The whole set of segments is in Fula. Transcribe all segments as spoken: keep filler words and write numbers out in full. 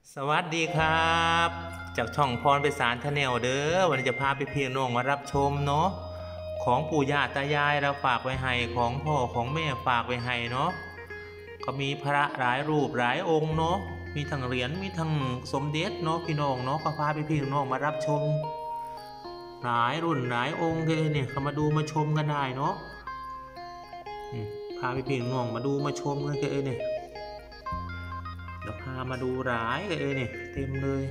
สวัสดีครับจากช่องพรไปสารทะแนลเด้อวันนี้จะพาไปพี่น้องมารับชมเนาะของปู่ย่าตายายเราฝากไว้ให้ของพ่อของแม่ฝากไว้ให้เนาะก็มีพระหลายรูปหลายองค์เนาะมีทั้งเหรียญมีทั้งสมเด็จเนาะพี่น้องเนาะก็พาไปพี่น้องมารับชมหลายรุ่นหลายองค์เลยเนี่ยเขามาดูมาชมกันได้เนาะพาไปพี่น้องมาดูมาชมกันเลยเนี่ยเดี๋ยวพามาดูร้ายเลยเนี่ยเต็มเลย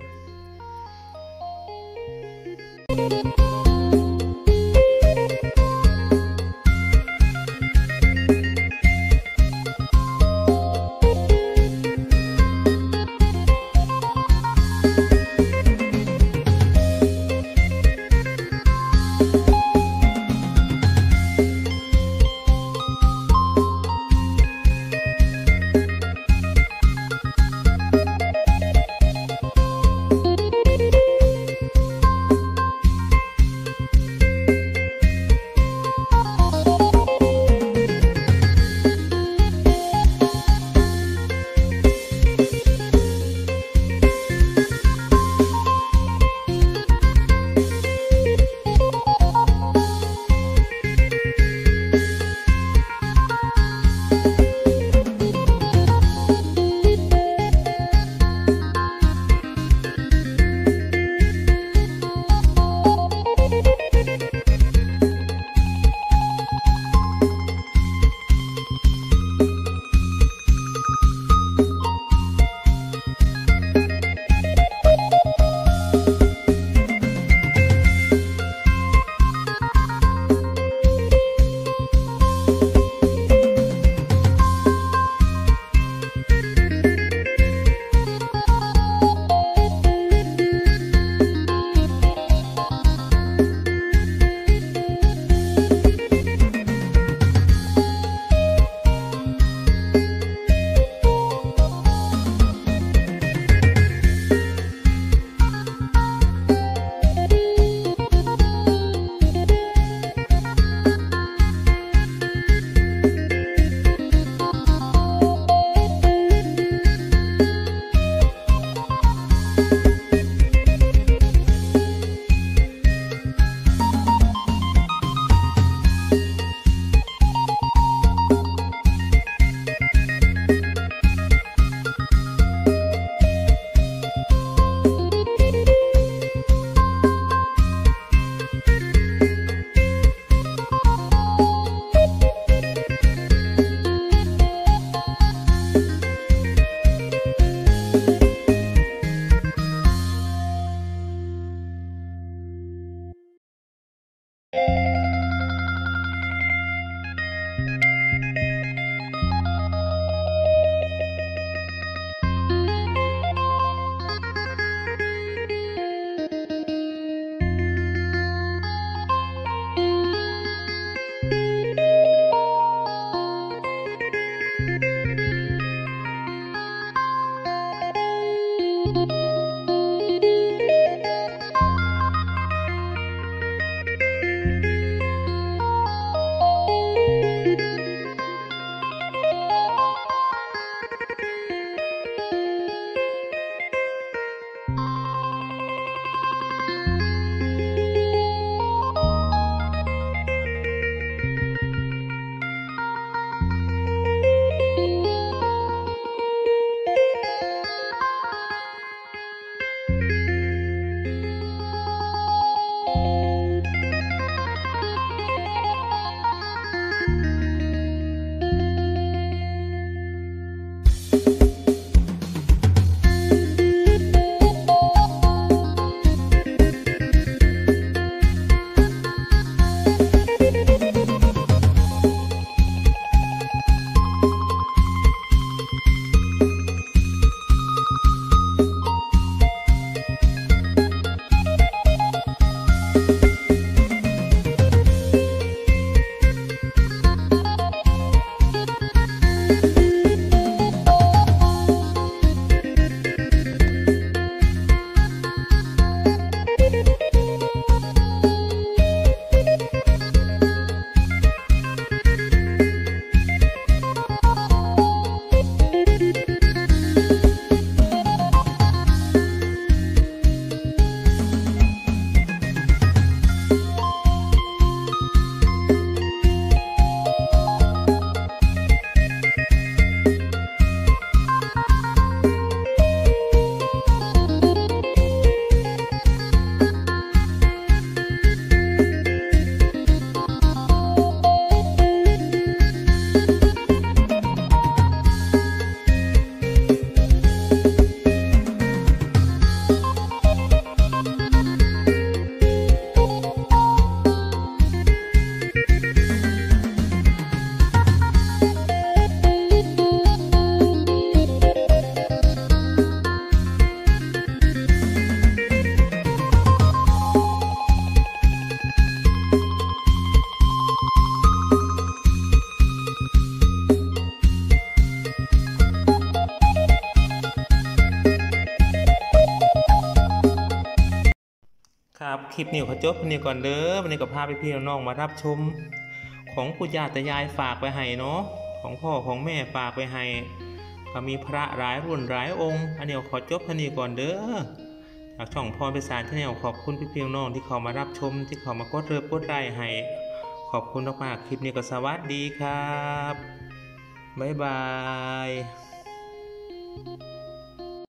ครับคลิปนี้ขอจบวันนี้ก่อนเด้อวันนี้ก็พาไปพี่น้องมารับชมของปู่ย่าตายายฝากไว้ให้เนาะของพ่อของแม่ฝากไว้ให้ก็มีพระหลายรุ่นหลายองค์อันนี้ขอจบวันนี้ก่อนเด้อจากช่องพรไพศาลชาแนลขอบคุณพี่น้องที่เข้ามารับชมที่เข้ามากดเลิฟกดไลค์ให้ขอบคุณมากๆคลิปนี้ก็สวัสดีครับบ๊ายบาย